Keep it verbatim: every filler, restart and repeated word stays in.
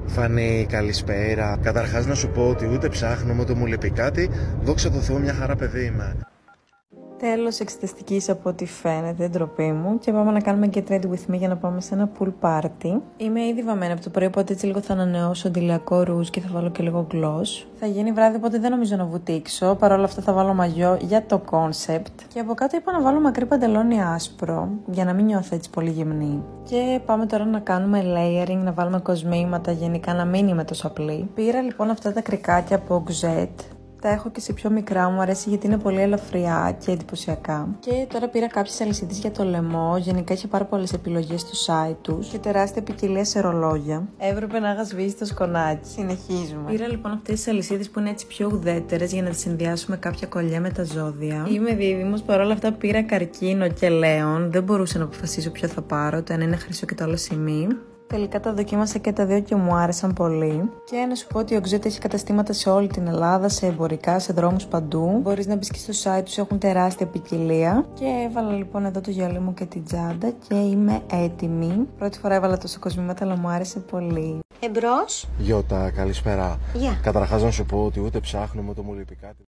Φανή, καλησπέρα. Καταρχάς να σου πω ότι ούτε ψάχνω ούτε μου λείπει κάτι. Δόξα τω Θεώ, μια χαρά παιδί είμαι. Τέλος εξεταστικής από ό,τι φαίνεται, ντροπή μου. Και πάμε να κάνουμε get ready with me για να πάμε σε ένα pool party. Είμαι ήδη βαμμένη από το πρωί, οπότε έτσι λίγο θα ανανεώσω αντιλιακό ρούζ και θα βάλω και λίγο gloss. Θα γίνει βράδυ, οπότε δεν νομίζω να βουτήξω. Παρ' όλα αυτά θα βάλω μαγιό για το concept. Και από κάτω είπα να βάλω μακρύ παντελόνι άσπρο, για να μην νιώθω έτσι πολύ γυμνή. Και πάμε τώρα να κάνουμε layering, να βάλουμε κοσμήματα, γενικά να μην είμαι τόσο απλή. Πήρα λοιπόν αυτά τα κρικάκια από Xet. Τα έχω και σε πιο μικρά, μου αρέσει γιατί είναι πολύ ελαφριά και εντυπωσιακά. Και τώρα πήρα κάποιες αλυσίδες για το λαιμό. Γενικά είχε πάρα πολλές επιλογές στο site τους και τεράστια ποικιλία σε ρολόγια. Έπρεπε να είχα σβήσει το σκονάκι. Συνεχίζουμε. Πήρα λοιπόν αυτές τις αλυσίδες που είναι έτσι πιο ουδέτερες για να τις συνδυάσουμε κάποια κολλιά με τα ζώδια. Είμαι δίδυμος, παρόλα αυτά πήρα καρκίνο και λέον. Δεν μπορούσα να αποφασίσω ποιο θα πάρω. Το ένα είναι χρυσό και το άλλο σημεί. Τελικά τα δοκίμασα και τα δύο και μου άρεσαν πολύ. Και να σου πω ότι ο Xet έχει καταστήματα σε όλη την Ελλάδα, σε εμπορικά, σε δρόμους παντού. Μπορείς να μπεις και στο site τους, έχουν τεράστια ποικιλία. Και έβαλα λοιπόν εδώ το γυαλί μου και την τσάντα και είμαι έτοιμη. Πρώτη φορά έβαλα τόσο κοσμήματα, αλλά μου άρεσε πολύ. Εμπρός. Γιώτα, καλησπέρα. Γεια. Καταρχάς να σου πω ότι ούτε ψάχνω ούτε μου λείπει κάτι.